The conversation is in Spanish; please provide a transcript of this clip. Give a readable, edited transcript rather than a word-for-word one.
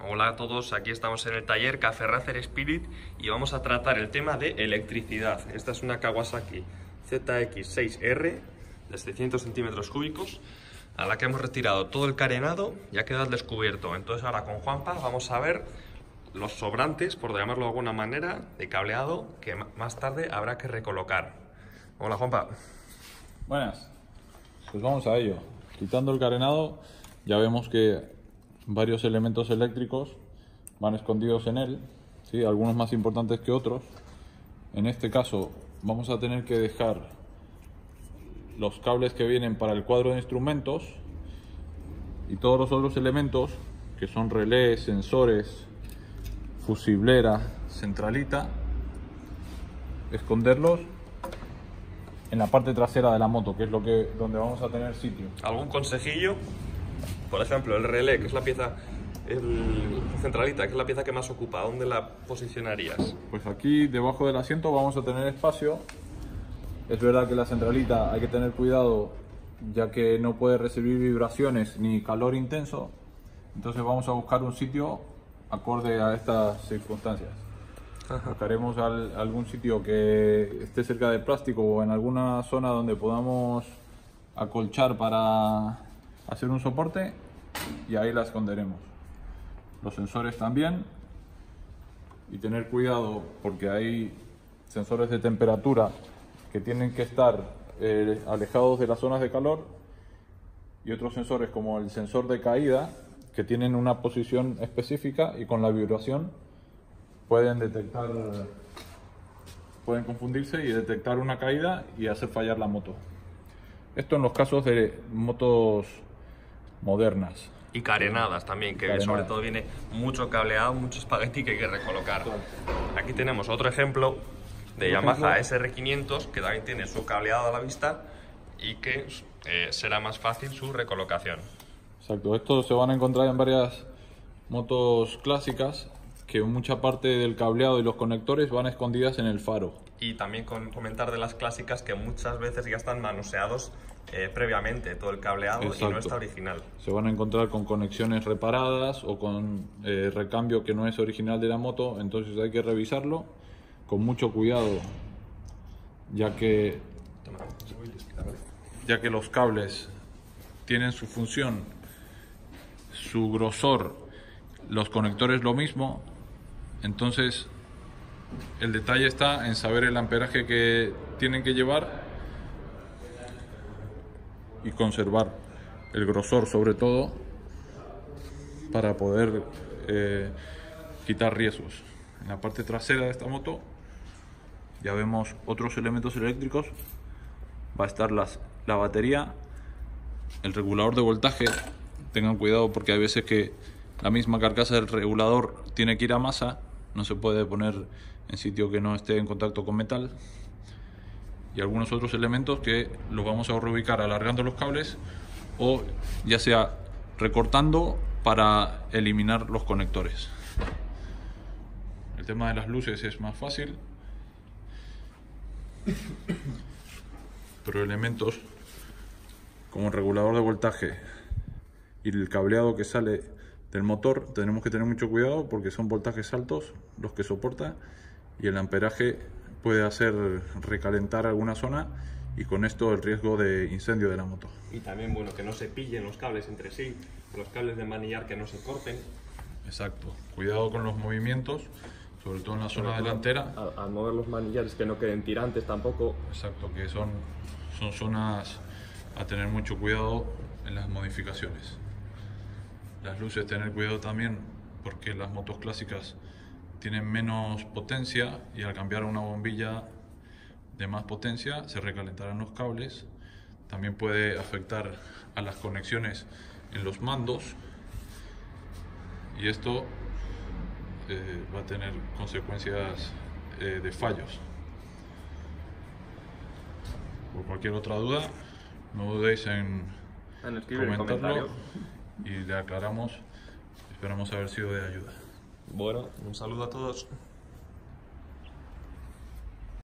Hola a todos, aquí estamos en el taller Café Racer Spirit y vamos a tratar el tema de electricidad. Esta es una Kawasaki ZX6R de 600 centímetros cúbicos a la que hemos retirado todo el carenado y ha quedado al descubierto. Entonces ahora con Juanpa vamos a ver los sobrantes, por llamarlo de alguna manera, de cableado que más tarde habrá que recolocar. Hola Juanpa. Buenas, pues vamos a ello. Quitando el carenado ya vemos que varios elementos eléctricos van escondidos en él, ¿sí? Algunos más importantes que otros. En este caso vamos a tener que dejar los cables que vienen para el cuadro de instrumentos y todos los otros elementos que son relés, sensores, fusiblera, centralita, esconderlos en la parte trasera de la moto, que es donde vamos a tener sitio. ¿Algún consejillo? Por ejemplo, el relé, que es la pieza, el centralita, que es la pieza que más ocupa, ¿dónde la posicionarías? Pues aquí debajo del asiento vamos a tener espacio. Es verdad que la centralita hay que tener cuidado, ya que no puede recibir vibraciones ni calor intenso. Entonces vamos a buscar un sitio acorde a estas circunstancias. Buscaremos algún sitio que esté cerca del plástico o en alguna zona donde podamos acolchar para hacer un soporte, y ahí la esconderemos. Los sensores también, y tener cuidado porque hay sensores de temperatura que tienen que estar alejados de las zonas de calor, y otros sensores como el sensor de caída que tienen una posición específica y con la vibración pueden confundirse y detectar una caída y hacer fallar la moto. Esto en los casos de motos modernas. Y carenadas también, que sobre todo viene mucho cableado, mucho espagueti que hay que recolocar. Aquí tenemos otro ejemplo de Yamaha SR500 que también tiene su cableado a la vista y que será más fácil su recolocación. Exacto, estos se van a encontrar en varias motos clásicas, que mucha parte del cableado y los conectores van escondidas en el faro. Y también comentar de las clásicas que muchas veces ya están manoseados previamente, todo el cableado. Exacto. Y no está original. Se van a encontrar con conexiones reparadas o con recambio que no es original de la moto, entonces hay que revisarlo con mucho cuidado, ya que los cables tienen su función, su grosor, los conectores lo mismo. Entonces el detalle está en saber el amperaje que tienen que llevar y conservar el grosor, sobre todo para poder quitar riesgos. En la parte trasera de esta moto ya vemos otros elementos eléctricos. Va a estar la batería, el regulador de voltaje. Tengan cuidado porque hay veces que la misma carcasa del regulador tiene que ir a masa, no se puede poner en sitio que no esté en contacto con metal. Y algunos otros elementos que los vamos a reubicar alargando los cables o ya sea recortando para eliminar los conectores. El tema de las luces es más fácil, pero elementos como el regulador de voltaje y el cableado que sale del motor tenemos que tener mucho cuidado porque son voltajes altos los que soporta y el amperaje puede hacer recalentar alguna zona y con esto el riesgo de incendio de la moto. Y también, bueno, que no se pillen los cables entre sí, los cables de manillar que no se corten. Exacto, cuidado con los movimientos, sobre todo en la zona delantera. Al mover los manillares que no queden tirantes tampoco. Exacto, que son zonas a tener mucho cuidado en las modificaciones. Las luces, tener cuidado también porque las motos clásicas tienen menos potencia y al cambiar a una bombilla de más potencia se recalentarán los cables. También puede afectar a las conexiones en los mandos y esto va a tener consecuencias de fallos. Por cualquier otra duda, no dudéis en comentarlo y le aclaramos. Esperamos haber sido de ayuda. Bueno, un saludo a todos.